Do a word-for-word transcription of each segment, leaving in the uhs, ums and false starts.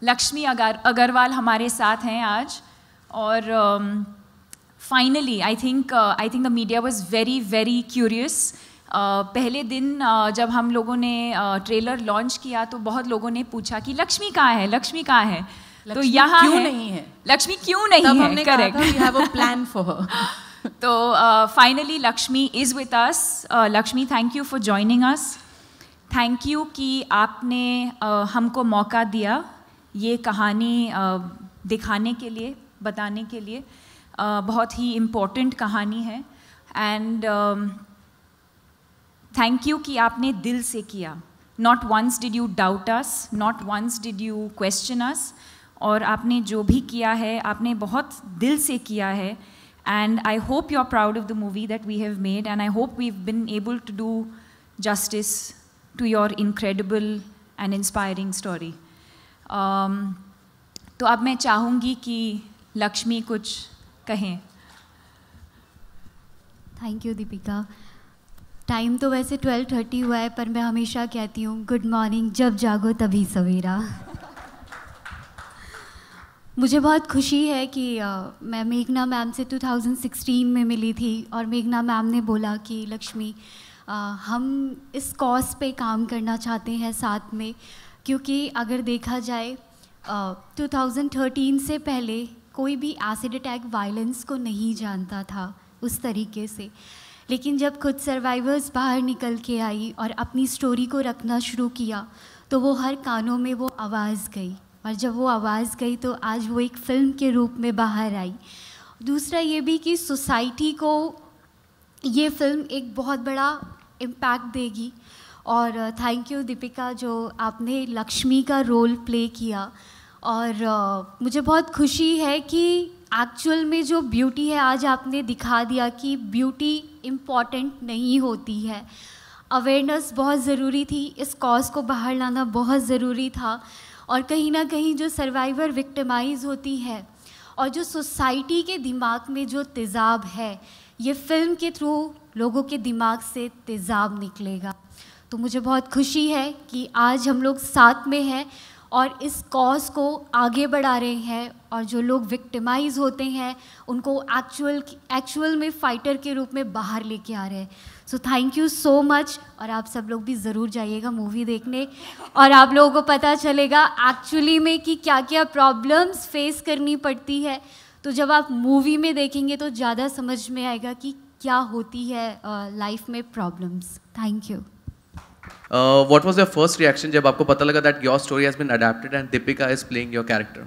लक्ष्मी अगर अग्रवाल हमारे साथ हैं आज, और finally I think I think the media was very very curious. पहले दिन uh, जब हम लोगों ने ट्रेलर uh, लॉन्च किया तो बहुत लोगों ने पूछा कि लक्ष्मी कहाँ है, लक्ष्मी कहाँ है, तो यहाँ क्यों है, नहीं है, लक्ष्मी क्यों नहीं तब है, हमने कहा था we have a plan for her. तो finally Lakshmi is with us. Lakshmi, thank you for joining us. Thank you कि आपने uh, हमको मौका दिया ये कहानी uh, दिखाने के लिए, बताने के लिए। uh, बहुत ही इम्पोर्टेंट कहानी है, एंड थैंक यू कि आपने दिल से किया। Not once did you doubt us, not once did you question us, और आपने जो भी किया है आपने बहुत दिल से किया है। And I hope you are proud of the movie that we have made, and I hope we have been able to do justice to your incredible and inspiring story. तो अब मैं चाहूँगी कि लक्ष्मी कुछ कहें। Thank you Deepika. टाइम तो वैसे twelve thirty हुआ है, पर मैं हमेशा कहती हूँ गुड मॉर्निंग, जब जागो तभी सवेरा। मुझे बहुत खुशी है कि uh, मैं मेघना मैम से टू थाउजेंड सिक्सटीन में मिली थी, और मेघना मैम ने बोला कि लक्ष्मी uh, हम इस कॉज पे काम करना चाहते हैं साथ में, क्योंकि अगर देखा जाए टू थाउजेंड थर्टीन से पहले कोई भी एसिड अटैक वायलेंस को नहीं जानता था उस तरीके से, लेकिन जब खुद सर्वाइवर्स बाहर निकल के आई और अपनी स्टोरी को रखना शुरू किया तो वो हर कानों में वो आवाज़ गई, और जब वो आवाज़ गई तो आज वो एक फ़िल्म के रूप में बाहर आई। दूसरा ये भी कि सोसाइटी को ये फ़िल्म एक बहुत बड़ा इम्पैक्ट देगी, और थैंक यू दीपिका जो आपने लक्ष्मी का रोल प्ले किया। और uh, मुझे बहुत खुशी है कि एक्चुअल में जो ब्यूटी है आज आपने दिखा दिया कि ब्यूटी इम्पॉर्टेंट नहीं होती है। अवेयरनेस बहुत ज़रूरी थी, इस कॉज को बाहर लाना बहुत ज़रूरी था, और कहीं ना कहीं जो सर्वाइवर विक्टिमाइज़ होती है और जो सोसाइटी के दिमाग में जो तेज़ाब है, ये फ़िल्म के थ्रू लोगों के दिमाग से तेज़ाब निकलेगा। तो मुझे बहुत खुशी है कि आज हम लोग साथ में हैं और इस कॉज को आगे बढ़ा रहे हैं, और जो लोग विक्टिमाइज होते हैं उनको एक्चुअल एक्चुअल में फ़ाइटर के रूप में बाहर लेके आ रहे हैं। So thank you so much, और आप सब लोग भी ज़रूर जाइएगा मूवी देखने, और आप लोगों को पता चलेगा एक्चुअली में कि क्या क्या प्रॉब्लम्स फेस करनी पड़ती है। तो जब आप मूवी में देखेंगे तो ज़्यादा समझ में आएगा कि क्या होती है लाइफ uh, में problems. Thank you. Uh, what was your first reaction जब आपको पता लगा that your story has been adapted and Deepika is playing your character?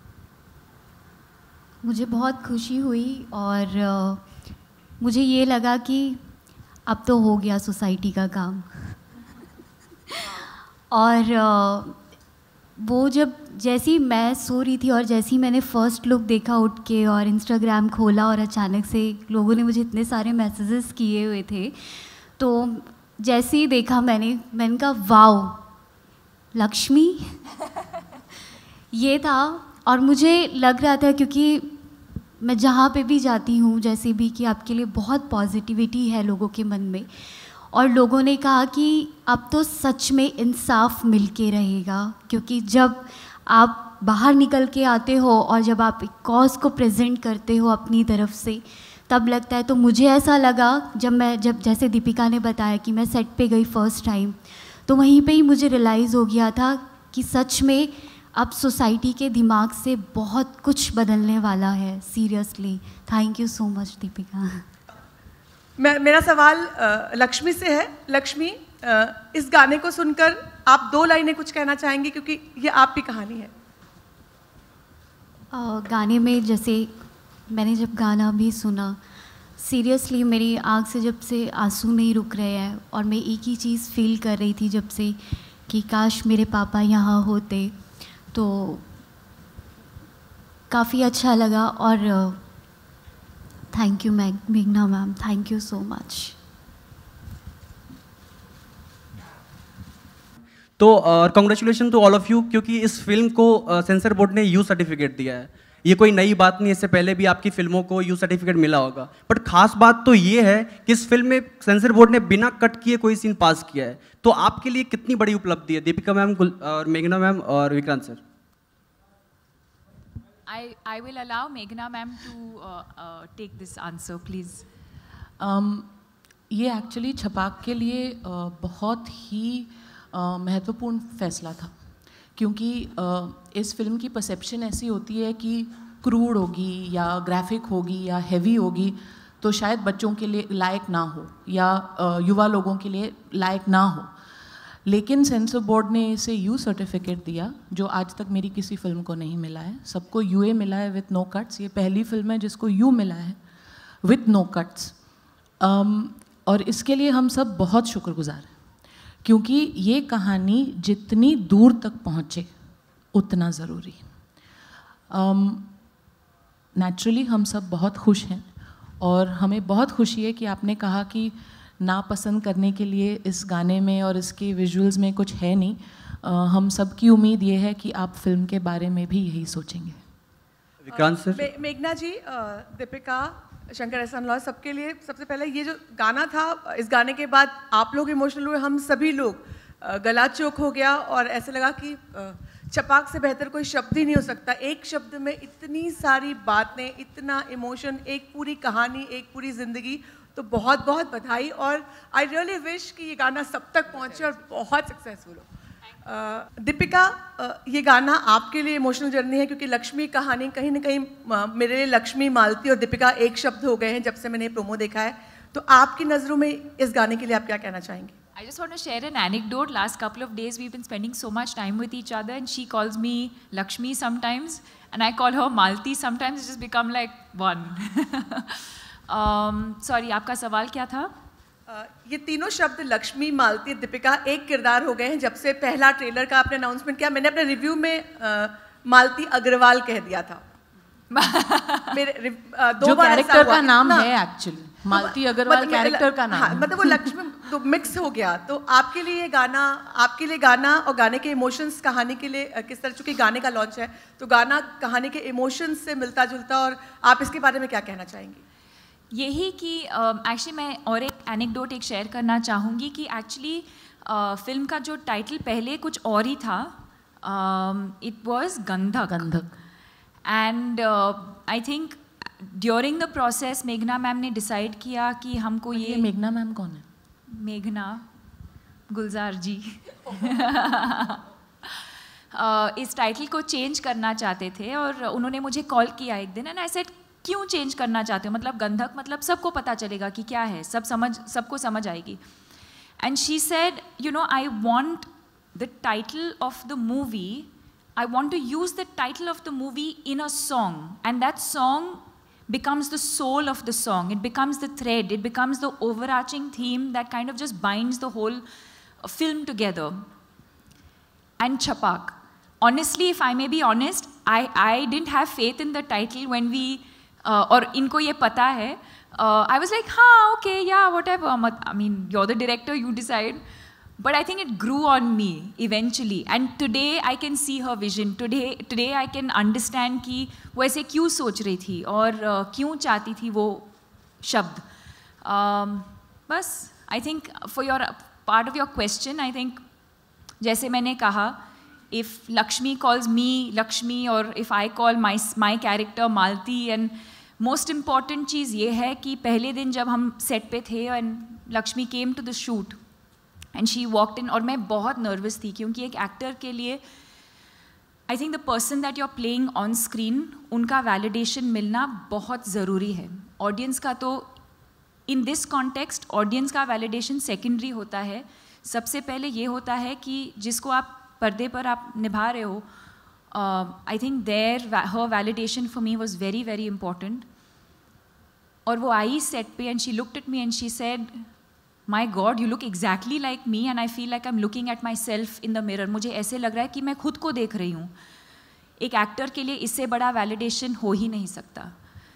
मुझे बहुत खुशी हुई, और uh, मुझे ये लगा कि अब तो हो गया सोसाइटी का काम। और uh, वो जब जैसी मैं सो रही थी और जैसी मैंने फ़र्स्ट लुक देखा उठ के और इंस्टाग्राम खोला, और अचानक से लोगों ने मुझे इतने सारे मैसेजेस किए हुए थे, तो जैसे ही देखा मैंने मैंने कहा वाओ लक्ष्मी ये था। और मुझे लग रहा था, क्योंकि मैं जहाँ पे भी जाती हूँ जैसे भी, कि आपके लिए बहुत पॉजिटिविटी है लोगों के मन में, और लोगों ने कहा कि अब तो सच में इंसाफ मिल के रहेगा, क्योंकि जब आप बाहर निकल के आते हो और जब आप एक कॉज को प्रेजेंट करते हो अपनी तरफ से, तब लगता है। तो मुझे ऐसा लगा जब मैं जब जैसे दीपिका ने बताया कि मैं सेट पे गई फर्स्ट टाइम, तो वहीं पे ही मुझे रियलाइज़ हो गया था कि सच में अब सोसाइटी के दिमाग से बहुत कुछ बदलने वाला है। Seriously thank you so much Deepika. मैं मेरा सवाल लक्ष्मी से है। लक्ष्मी, इस गाने को सुनकर आप दो लाइनें कुछ कहना चाहेंगी, क्योंकि ये आपकी कहानी है। आ, गाने में जैसे मैंने जब गाना भी सुना, सीरियसली मेरी आँख से जब से आंसू नहीं रुक रहे हैं, और मैं एक ही चीज़ फील कर रही थी जब से कि काश मेरे पापा यहाँ होते। तो काफ़ी अच्छा लगा, और थैंक यू मेघना ma'am, thank you so much. तो congratulation to all of you, क्योंकि इस फिल्म को सेंसर बोर्ड ने यू सर्टिफिकेट दिया है। ये कोई नई बात नहीं, इससे पहले भी आपकी फिल्मों को यू सर्टिफिकेट मिला होगा, बट खास बात तो ये है कि इस फिल्म में सेंसर बोर्ड ने बिना कट किए कोई सीन पास किया है। तो आपके लिए कितनी बड़ी उपलब्धि है दीपिका मैम और मेघना मैम और Vikrant sir? I, I will allow Meghna ma'am to uh, uh, take this answer, please. um, ये एक्चुअली छपाक के लिए uh, बहुत ही uh, महत्वपूर्ण फैसला था, क्योंकि uh, इस फिल्म की परसेप्शन ऐसी होती है कि क्रूड होगी या ग्राफिक होगी या हैवी होगी तो शायद बच्चों के लिए लायक ना हो या uh, युवा लोगों के लिए लायक ना हो। लेकिन सेंसर बोर्ड ने इसे यू सर्टिफिकेट दिया, जो आज तक मेरी किसी फिल्म को नहीं मिला है। सबको यूए मिला है विथ नो कट्स, ये पहली फिल्म है जिसको यू मिला है विथ नो कट्स। और इसके लिए हम सब बहुत शुक्रगुजार हैं, क्योंकि ये कहानी जितनी दूर तक पहुँचे उतना ज़रूरी। नेचुरली um, हम सब बहुत खुश हैं और हमें बहुत खुशी है कि आपने कहा कि ना पसंद करने के लिए इस गाने में और इसके विजुअल्स में कुछ है नहीं। आ, हम सब की उम्मीद ये है कि आप फिल्म के बारे में भी यही सोचेंगे। विक्रांत सर। मे, मेघना जी, दीपिका, शंकर एहसान लॉ, सबके लिए सबसे पहले ये जो गाना था, इस गाने के बाद आप लोग इमोशनल हुए, हम सभी लोग, गला चौक हो गया और ऐसे लगा कि छपाक से बेहतर कोई शब्द ही नहीं हो सकता। एक शब्द में इतनी सारी बातें, इतना इमोशन, एक पूरी कहानी, एक पूरी ज़िंदगी। तो बहुत बहुत बधाई और आई रियली विश कि ये गाना सब तक पहुंचे और बहुत सक्सेसफुल हो। दीपिका, ये गाना आपके लिए इमोशनल जर्नी है, क्योंकि लक्ष्मी कहानी कहीं ना कहीं मेरे लिए लक्ष्मी, मालती और दीपिका एक शब्द हो गए हैं जब से मैंने प्रोमो देखा है। तो आपकी नज़रों में इस गाने के लिए आप क्या कहना चाहेंगे? I just want to share an anecdote. Last couple of days we've been spending so much time with each other, and she calls me Laxmi sometimes and I call her Malti sometimes. It's just become like one. um, sorry, आपका सवाल क्या था? uh, ये तीनों शब्द लक्ष्मी, मालती, दीपिका एक किरदार हो गए हैं जब से पहला ट्रेलर का आपने अनाउंसमेंट किया। मैंने अपने रिव्यू में uh, मालती अग्रवाल कह दिया था। मेरे uh, दो जो बार कैरेक्टर का नाम है एक्चुअली मालती अग्रवाल कैरेक्टर का नाम। हाँ, मतलब वो लक्ष्मी तो मिक्स हो गया। तो आपके लिए ये गाना, आपके लिए गाना और गाने के इमोशंस कहानी के लिए किस तरह, चूंकि गाने का लॉन्च है तो गाना कहानी के इमोशंस से मिलता जुलता, और आप इसके बारे में क्या कहना चाहेंगी? यही कि एक्चुअली uh, मैं और एक एनेक्डोट एक शेयर करना चाहूँगी कि एक्चुअली फिल्म का जो टाइटल पहले कुछ और ही था, it was Gandhak Gandhak and I think during the process मेघना मैम ने डिसाइड किया कि हमको ये, ये मेघना मैम कौन है? मेघना गुलजार जी uh, इस टाइटल को चेंज करना चाहते थे और उन्होंने मुझे कॉल किया एक दिन एंड आई सेड क्यों चेंज करना चाहते हो, मतलब गंधक मतलब सबको पता चलेगा कि क्या है, सब समझ सबको समझ आएगी। And she said you know I want the title of the movie, I want to use the title of the movie in a song and that song becomes the soul of the song, it becomes the thread, it becomes the overarching theme that kind of just binds the whole film together. And Chhapaak, honestly, if I may be honest, I I didn't have faith in the title when we uh, और इनको ये पता है, uh, I was like हाँ okay yeah whatever, I mean you're the director, you decide. But I think it grew on me eventually, and today I can see her vision. Today, today I can understand कि वो ऐसे क्यों सोच रही थी और uh, क्यों चाहती थी वो शब्द। um, बस I think for your part of your question, I think जैसे मैंने कहा, if Lakshmi calls me Lakshmi or if I call my my character Malti, and most important चीज़ ये है कि पहले दिन जब हम set पे थे and Lakshmi came to the shoot and she walked in, और मैं बहुत नर्वस थी क्योंकि एक एक्टर के लिए I think the person that you are playing on screen, उनका वैलिडेशन मिलना बहुत ज़रूरी है। ऑडियंस का तो इन दिस कॉन्टेक्स्ट ऑडियंस का वैलिडेशन सेकेंडरी होता है, सबसे पहले ये होता है कि जिसको आप पर्दे पर आप निभा रहे हो। I think there her validation for me was very very important. और वो आई सेट पे and she looked at me and she said My God, you look exactly like me and I feel like I'm looking at myself in the mirror. मुझे ऐसे लग रहा है कि मैं खुद को देख रही हूँ। एक एक्टर के लिए इससे बड़ा वैलिडेशन हो ही नहीं सकता।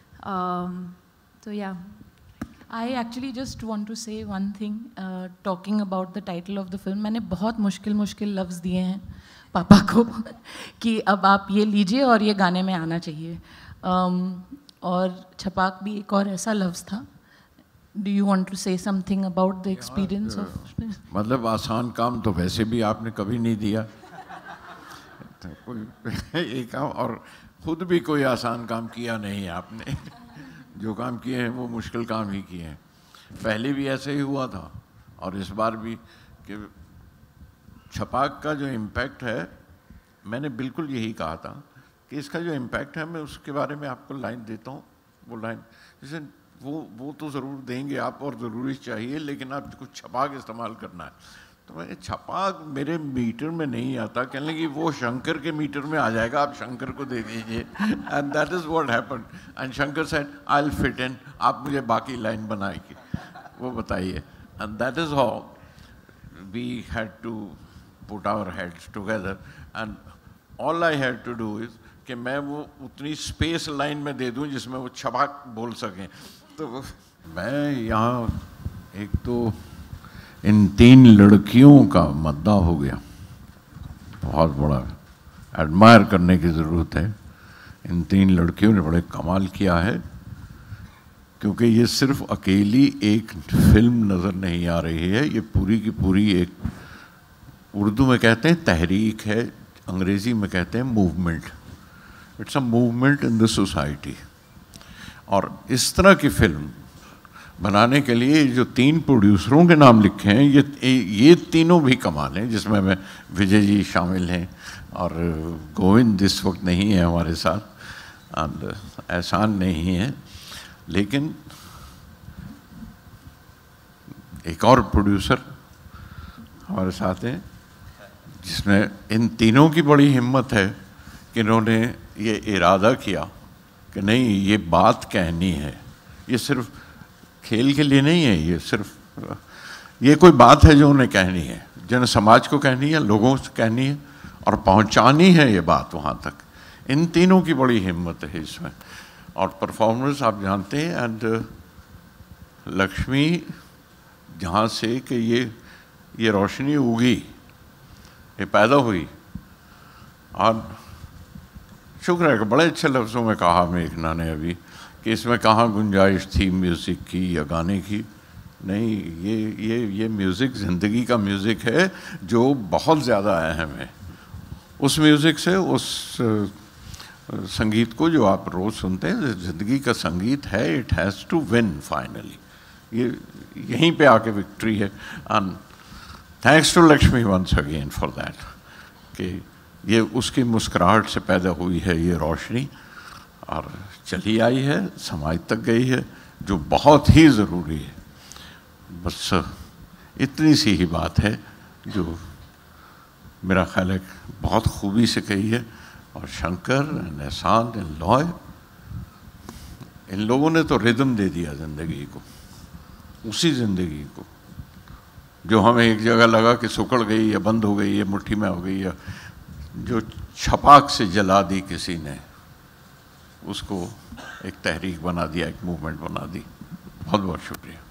तो या I actually just want to say one thing, talking about the title of the film. मैंने बहुत मुश्किल मुश्किल लफ्ज़ दिए हैं पापा को कि अब आप ये लीजिए और ये गाने में आना चाहिए। um, और छपाक भी एक और ऐसा लफ्ज़ था। Do you want to say something about the experience of? मतलब आसान काम तो वैसे भी आपने कभी नहीं दिया, एक काम, और खुद भी कोई आसान काम किया नहीं है आपने जो काम किए हैं वो मुश्किल काम ही किए हैं। पहले भी ऐसे ही हुआ था और इस बार भी कि छपाक का जो इम्पैक्ट है, मैंने बिल्कुल यही कहा था कि इसका जो इम्पैक्ट है मैं उसके बारे में आपको लाइन देता हूँ। वो लाइन जैसे वो वो तो ज़रूर देंगे आप और ज़रूरी चाहिए, लेकिन आप कुछ छपाक इस्तेमाल करना है। तो मैं छपाक मेरे मीटर में नहीं आता, कहने लगी वो शंकर के मीटर में आ जाएगा, आप शंकर को दे दीजिए। And that is what happened and Shankar said I will fit in, आप मुझे बाकी लाइन बनाएगी, वो बताइए। And that is how we had to put our heads together and all I had to do is कि मैं वो उतनी स्पेस लाइन में दे दूं जिसमें वो छपाक बोल सकें। तो मैं यहाँ एक तो इन तीन लड़कियों का मद्दा हो गया, बहुत बड़ा एडमायर करने की ज़रूरत है। इन तीन लड़कियों ने बड़े कमाल किया है, क्योंकि ये सिर्फ अकेली एक फिल्म नज़र नहीं आ रही है, ये पूरी की पूरी एक, उर्दू में कहते हैं तहरीक है, अंग्रेज़ी में कहते हैं movement. It's a movement in the society. और इस तरह की फिल्म बनाने के लिए जो तीन प्रोड्यूसरों के नाम लिखे हैं, ये ये तीनों भी कमाल हैं, जिसमें मैं विजय जी शामिल हैं और गोविंद इस वक्त नहीं है हमारे साथ, और एहसान नहीं है, लेकिन एक और प्रोड्यूसर हमारे साथ हैं जिसमें इन तीनों की बड़ी हिम्मत है कि इन्होंने ये इरादा किया कि नहीं, ये बात कहनी है, ये सिर्फ खेल के लिए नहीं है, ये सिर्फ ये कोई बात है जो उन्हें कहनी है, जन समाज को कहनी है, लोगों से कहनी है और पहुंचानी है ये बात वहाँ तक। इन तीनों की बड़ी हिम्मत है इसमें। और परफॉर्मेंस आप जानते हैं, एंड लक्ष्मी जहाँ से कि ये ये रोशनी उगी, ये पैदा हुई, और शुक्र है कि बड़े अच्छे लफ्ज़ों में कहा मेघना ने अभी कि इसमें कहाँ गुंजाइश थी म्यूज़िक की या गाने की। नहीं, ये ये ये म्यूज़िक ज़िंदगी का म्यूज़िक है जो बहुत ज़्यादा अहम है। उस म्यूज़िक से, उस संगीत को जो आप रोज़ सुनते हैं, ज़िंदगी का संगीत है, it has to win finally. ये यहीं पे आके विक्ट्री है। And thanks to Lakshmi once again for that, कि ये उसकी मुस्कुराहट से पैदा हुई है ये रोशनी, और चली आई है, समाज तक गई है, जो बहुत ही ज़रूरी है। बस इतनी सी ही बात है जो मेरा ख्याल है बहुत खूबी से कही है। और शंकर, एहसान, लॉय, इन लोगों ने तो रिदम दे दिया ज़िंदगी को, उसी ज़िंदगी को जो हमें एक जगह लगा कि सुकड़ गई या बंद हो गई या मुट्ठी में हो गई, या जो छपाक से जला दी किसी ने, उसको एक तहरीक बना दिया, एक मूवमेंट बना दी। बहुत बहुत शुक्रिया।